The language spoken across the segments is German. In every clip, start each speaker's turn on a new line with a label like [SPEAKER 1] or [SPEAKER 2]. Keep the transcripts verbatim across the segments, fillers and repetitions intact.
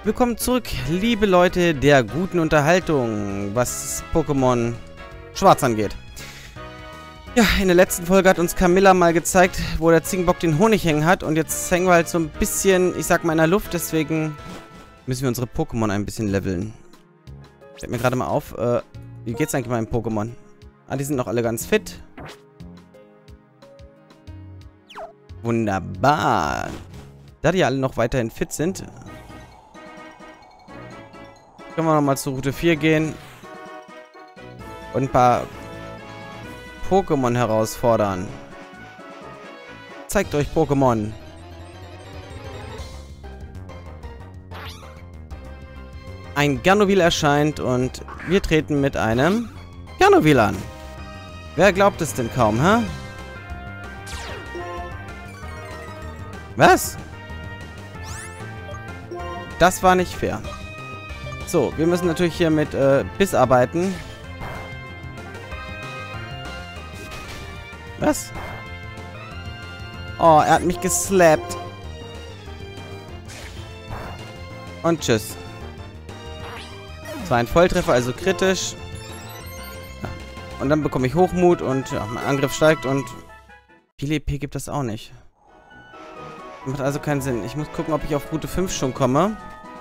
[SPEAKER 1] Willkommen zurück, liebe Leute der guten Unterhaltung, was Pokémon Schwarz angeht. Ja, in der letzten Folge hat uns Camilla mal gezeigt, wo der Ziegenbock den Honig hängen hat. Und jetzt hängen wir halt so ein bisschen, ich sag mal, in der Luft. Deswegen müssen wir unsere Pokémon ein bisschen leveln. Fällt mir gerade mal auf, äh, wie geht's eigentlich meinem Pokémon? Ah, die sind noch alle ganz fit. Wunderbar. Da die alle noch weiterhin fit sind, können wir nochmal zur Route vier gehen und ein paar Pokémon herausfordern. Zeigt euch Pokémon. Ein Gernowil erscheint und wir treten mit einem Gernowil an. Wer glaubt es denn kaum, hä? Was? Das war nicht fair. So, wir müssen natürlich hier mit äh, Biss arbeiten. Was? Oh, er hat mich geslappt. Und tschüss. Das war ein Volltreffer, also kritisch. Und dann bekomme ich Hochmut und ja, mein Angriff steigt und viel E P gibt das auch nicht. Macht also keinen Sinn. Ich muss gucken, ob ich auf Route fünf schon komme.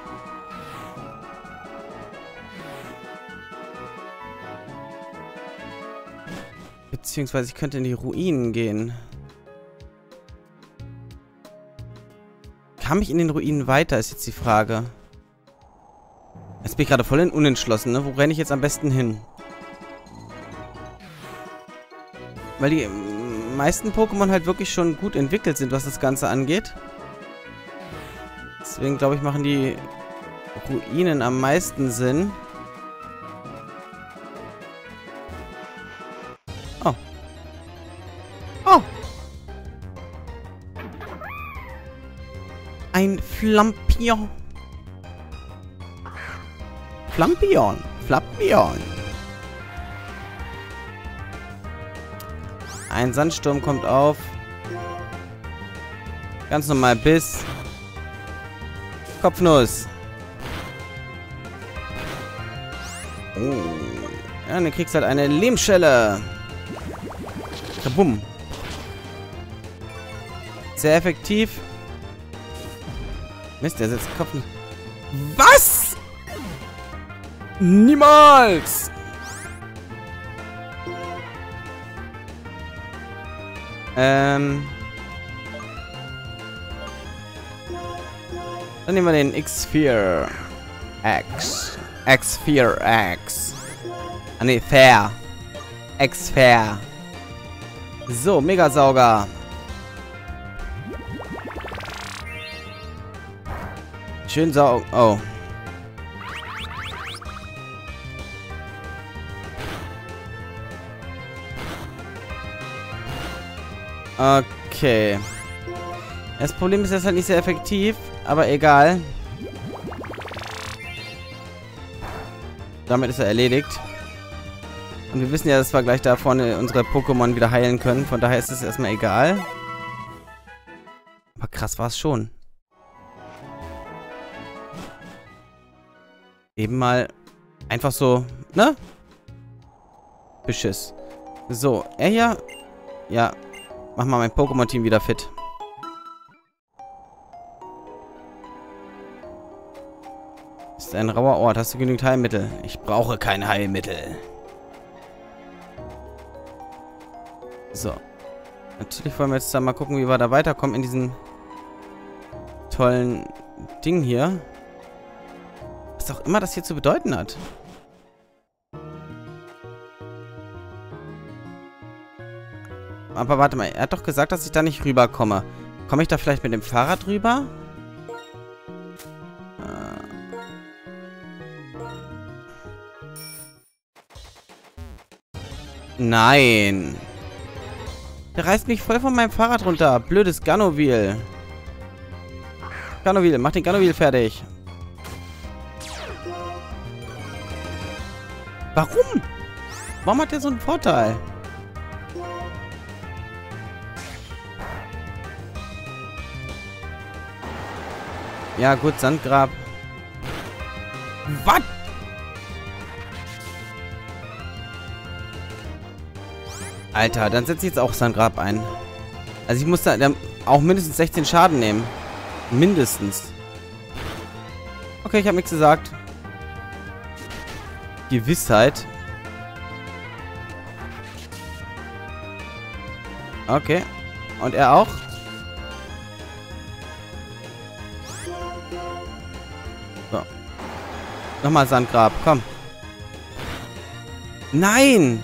[SPEAKER 1] Beziehungsweise ich könnte in die Ruinen gehen. Kam ich in den Ruinen weiter, ist jetzt die Frage. Jetzt bin ich gerade voll in unentschlossen, ne? Wo renne ich jetzt am besten hin? Weil die meisten Pokémon halt wirklich schon gut entwickelt sind, was das Ganze angeht. Deswegen glaube ich, machen die Ruinen am meisten Sinn. Oh. Oh. Ein Flampion. Flampion. Flampion. Ein Sandsturm kommt auf. Ganz normal Biss. Kopfnuss. Oh. Ja, dann kriegst du halt eine Lehmschelle. Kabum. Sehr effektiv. Mist, der setzt Kopf. Was? Niemals! Ähm. Dann nehmen wir den X vier X. X vier X. Ah ne, Fair. X Fair. So, Megasauger. Schön saugen. Oh. Okay. Das Problem ist, er ist halt nicht sehr effektiv, aber egal. Damit ist er erledigt. Und wir wissen ja, dass wir gleich da vorne unsere Pokémon wieder heilen können. Von daher ist es erstmal egal. Aber krass war es schon. Eben mal einfach so, ne? Beschiss. So, er hier. Ja. Mach mal mein Pokémon-Team wieder fit. Ist ein rauer Ort. Hast du genügend Heilmittel? Ich brauche keine Heilmittel. So. Natürlich wollen wir jetzt da mal gucken, wie wir da weiterkommen in diesem tollen Ding hier. Was auch immer das hier zu bedeuten hat. Aber warte mal, er hat doch gesagt, dass ich da nicht rüberkomme. Komme ich da vielleicht mit dem Fahrrad rüber? Äh. Nein. Der reißt mich voll von meinem Fahrrad runter. Blödes Gernowil. Gernowil, mach den Gernowil fertig. Warum? Warum hat der so einen Vorteil? Ja, gut, Sandgrab. Was? Alter, dann setze ich jetzt auch Sandgrab ein. Also ich muss da dann auch mindestens sechzehn Schaden nehmen. Mindestens. Okay, ich habe nichts gesagt. Gewissheit. Okay. Und er auch? So. Nochmal Sandgrab, komm. Nein!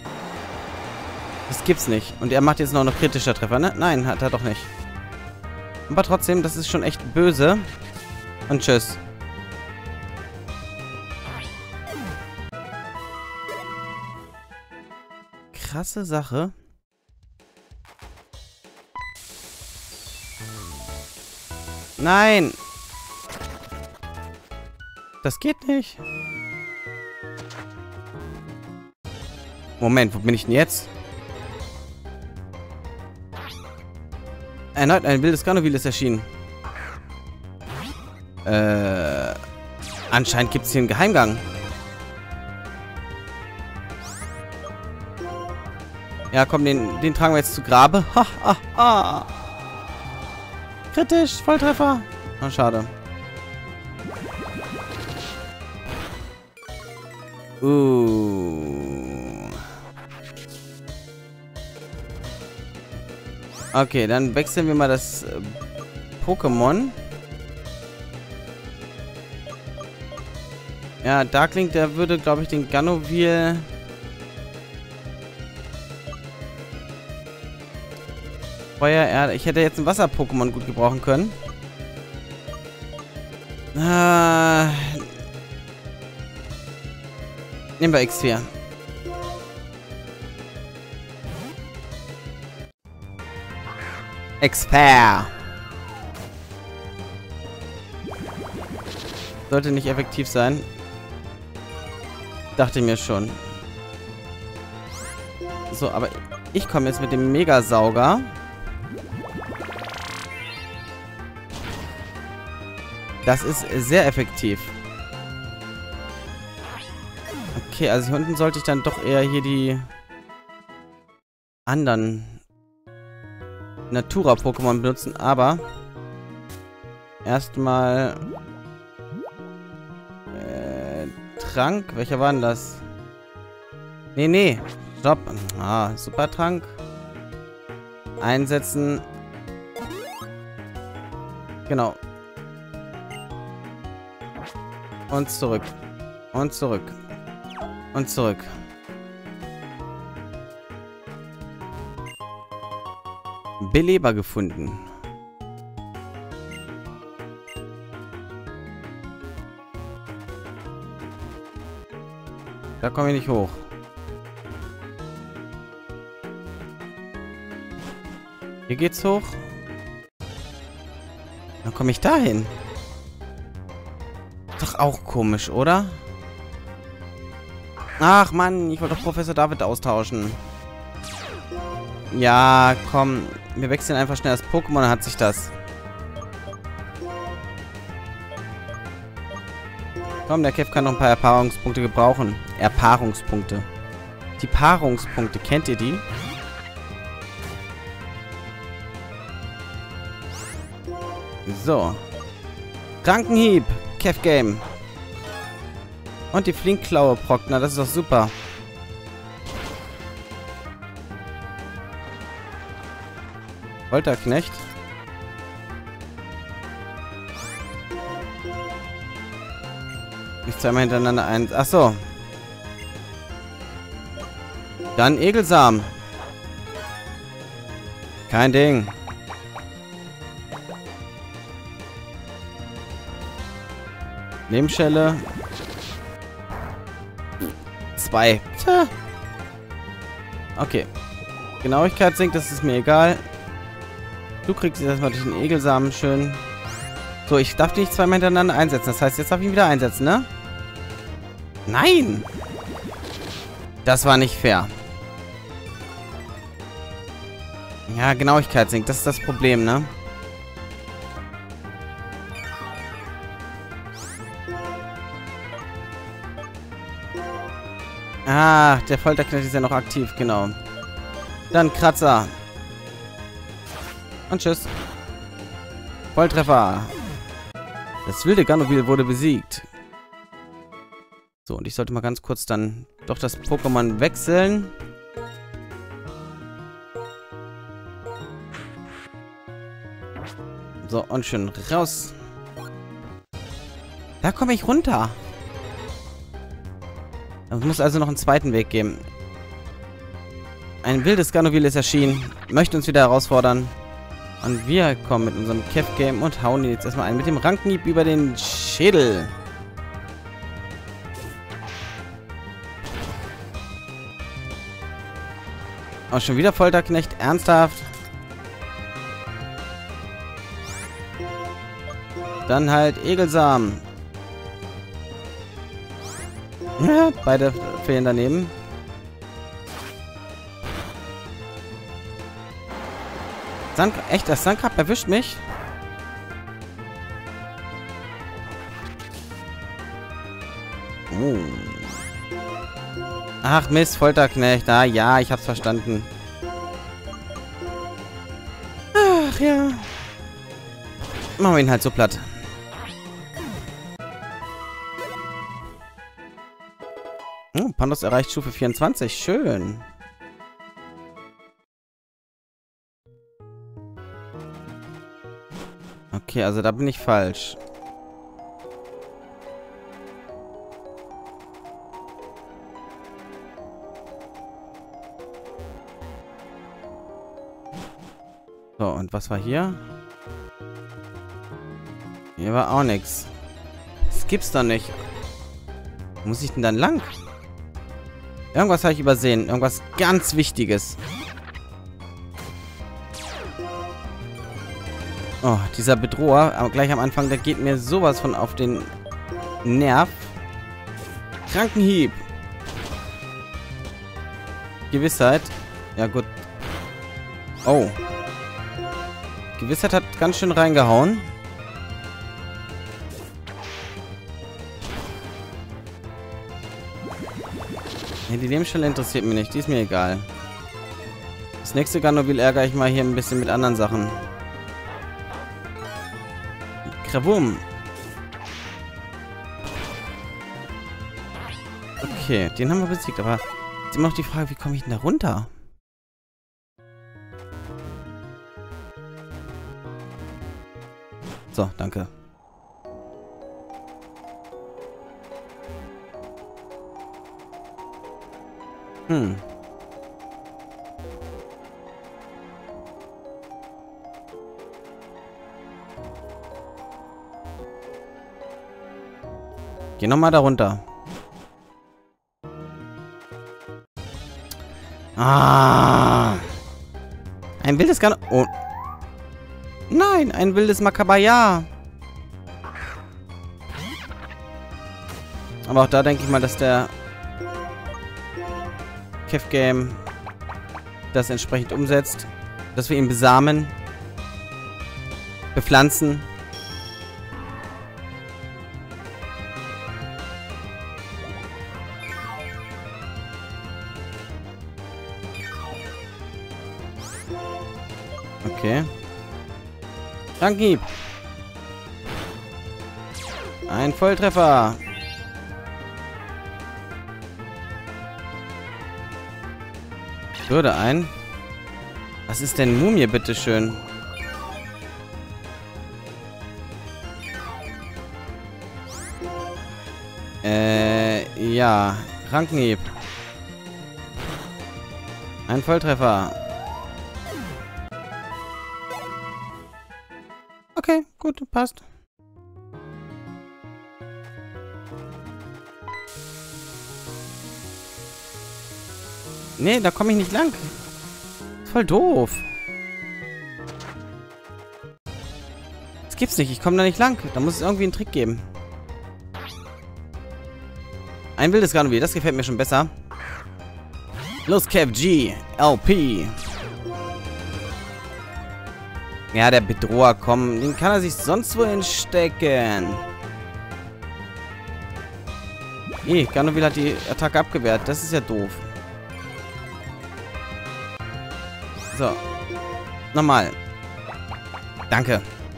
[SPEAKER 1] Das gibt's nicht. Und er macht jetzt noch noch kritischer Treffer, ne? Nein, hat er doch nicht. Aber trotzdem, das ist schon echt böse. Und tschüss. Krasse Sache. Nein! Das geht nicht. Moment, wo bin ich denn jetzt? Erneut ein wildes Ganovil ist erschienen. Äh... Anscheinend gibt es hier einen Geheimgang. Ja, komm, den, den tragen wir jetzt zu Grabe. Ha, ha, ha. Kritisch, Volltreffer. Oh, schade. Uh. Okay, dann wechseln wir mal das äh, Pokémon. Ja, Darkling, der würde, glaube ich, den Ganovil... Feuer, Erde... Ich hätte jetzt ein Wasser-Pokémon gut gebrauchen können. Äh... Nehmen wir X vier. Expert. Sollte nicht effektiv sein. Dachte mir schon. So, aber ich komme jetzt mit dem Megasauger. Das ist sehr effektiv. Okay, also hier unten sollte ich dann doch eher hier die anderen Natura-Pokémon benutzen, aber erstmal äh, Trank. Welcher war denn das? Nee, nee. Stopp. Ah, Supertrank. Einsetzen. Genau. Und zurück. Und zurück. Und zurück. Beleber gefunden. Da komme ich nicht hoch. Hier geht's hoch. Dann komme ich da hin. Doch auch komisch, oder? Ach Mann, ich wollte doch Professor David austauschen. Ja, komm. Wir wechseln einfach schnell das Pokémon, dann hat sich das. Komm, der Kev kann noch ein paar Erfahrungspunkte gebrauchen. Erfahrungspunkte. Die Paarungspunkte, kennt ihr die? So. Krankenhieb. Kev Game. Und die Flinkklaue Prockner, das ist doch super. Folterknecht. Nicht zweimal hintereinander eins. Ach so. Dann Egelsamen. Kein Ding. Nebenschelle. Zwei. Tja. Okay. Genauigkeit sinkt, das ist mir egal. Du kriegst jetzt erstmal durch den Egelsamen schön. So, ich darf die nicht zweimal hintereinander einsetzen. Das heißt, jetzt darf ich ihn wieder einsetzen, ne? Nein! Das war nicht fair. Ja, Genauigkeit sinkt. Das ist das Problem, ne? Ah, der Folterknecht ist ja noch aktiv, genau. Dann Kratzer. Und tschüss. Volltreffer. Das wilde Ganovil wurde besiegt. So, und ich sollte mal ganz kurz dann doch das Pokémon wechseln. So, und schön raus. Da komme ich runter. Es muss also noch einen zweiten Weg geben. Ein wildes Ganovil ist erschienen, möchte uns wieder herausfordern. Und wir kommen mit unserem Kev-Game und hauen ihn jetzt erstmal ein mit dem Rankenhieb über den Schädel. Auch schon wieder Folterknecht, ernsthaft. Dann halt Egelsam. Ja, beide fehlen daneben. Sand echt, das Sandkrab erwischt mich. Oh. Ach Mist, Folterknecht. Ah ja, ich hab's verstanden. Ach ja. Machen wir ihn halt so platt. Oh, Pandos erreicht Stufe vierundzwanzig. Schön. Okay, also da bin ich falsch. So, und was war hier? Hier war auch nichts. Das gibt's doch nicht. Wo muss ich denn dann lang? Irgendwas habe ich übersehen. Irgendwas ganz Wichtiges. Oh, dieser Bedroher, aber gleich am Anfang, der geht mir sowas von auf den Nerv. Krankenhieb. Gewissheit. Ja, gut. Oh. Gewissheit hat ganz schön reingehauen. Ja, die Lebensstelle interessiert mich nicht. Die ist mir egal. Das nächste Ganovil ärgere ich mal hier ein bisschen mit anderen Sachen. Krawum. Okay, den haben wir besiegt, aber jetzt immer noch die Frage, wie komme ich denn da runter? So, danke. Hm. Geh nochmal da runter. Ah. Ein wildes Gan... Oh. Nein, ein wildes Makabaya. Aber auch da denke ich mal, dass der Kev-Game das entsprechend umsetzt. Dass wir ihn besamen. Bepflanzen. Okay. Rankenhieb. Ein Volltreffer. Würde ein. Was ist denn Mumie, bitteschön? Äh, ja. Rankenhieb. Ein Volltreffer. Okay, gut, passt. Nee, da komme ich nicht lang. Voll doof. Das gibt's nicht. Ich komme da nicht lang. Da muss es irgendwie einen Trick geben. Ein wildes Ganovil. Das gefällt mir schon besser. Los, Kev G. L P. Ja, der Bedroher, komm. Den kann er sich sonst wohin stecken. Eh, Garnovil hat die Attacke abgewehrt. Das ist ja doof. So. Nochmal. Danke.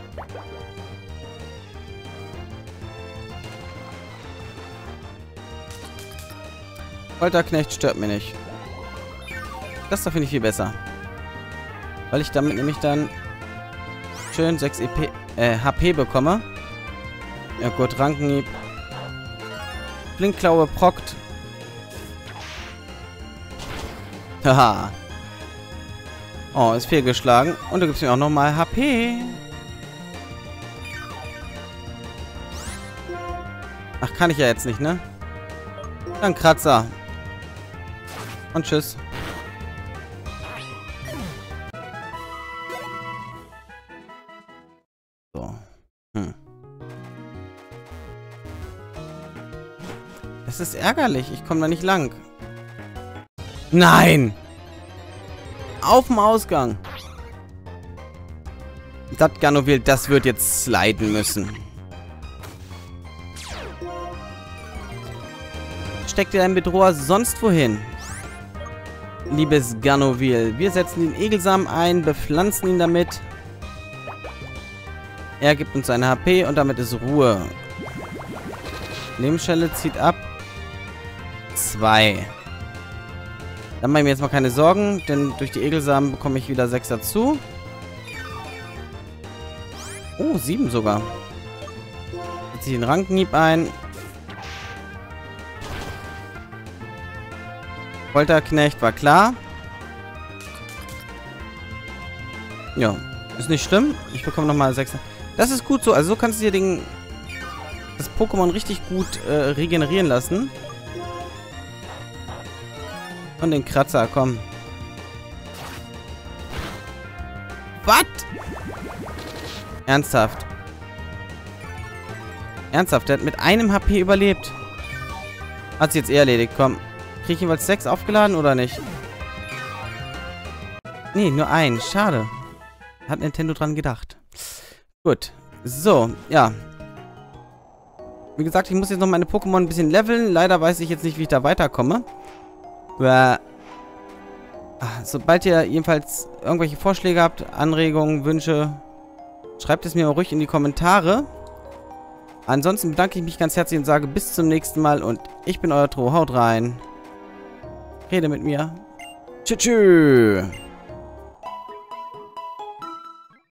[SPEAKER 1] Folterknecht stört mir nicht. Das da finde ich viel besser. Weil ich damit nämlich dann schön sechs E P, äh, H P bekomme. Ja gut, Rankenhieb. Blinkklaue prockt. Haha. Oh, ist fehlgeschlagen. Und du gibst mir auch nochmal H P. Ach, kann ich ja jetzt nicht, ne? Dann Kratzer. Und tschüss. So. Hm. Das ist ärgerlich. Ich komme da nicht lang. Nein! Auf dem Ausgang. Das Garnovil, das wird jetzt sliden müssen. Steckt ihr deinen Bedroher sonst wohin? Liebes Garnovil. Wir setzen den Egelsamen ein, bepflanzen ihn damit. Er gibt uns seine H P und damit ist Ruhe. Lebensschelle zieht ab. Zwei. Dann mache ich mir jetzt mal keine Sorgen, denn durch die Egelsamen bekomme ich wieder sechs dazu. Oh, sieben sogar. Jetzt ziehe ich den Rankenhieb ein. Folterknecht war klar. Ja, ist nicht schlimm. Ich bekomme nochmal sechs. Das ist gut so. Also so kannst du dir den, das Pokémon richtig gut äh, regenerieren lassen. Und den Kratzer, komm. Was? Ernsthaft. Ernsthaft, der hat mit einem H P überlebt. Hat sich jetzt eh erledigt, komm. Krieg ich jeweils sechs aufgeladen oder nicht? Nee, nur ein. Schade. Hat Nintendo dran gedacht. Gut. So, ja. Wie gesagt, ich muss jetzt noch meine Pokémon ein bisschen leveln. Leider weiß ich jetzt nicht, wie ich da weiterkomme. Aber sobald ihr jedenfalls irgendwelche Vorschläge habt, Anregungen, Wünsche, schreibt es mir ruhig in die Kommentare. Ansonsten bedanke ich mich ganz herzlich und sage bis zum nächsten Mal und ich bin euer Tro. Haut rein. Rede mit mir. Tschüss.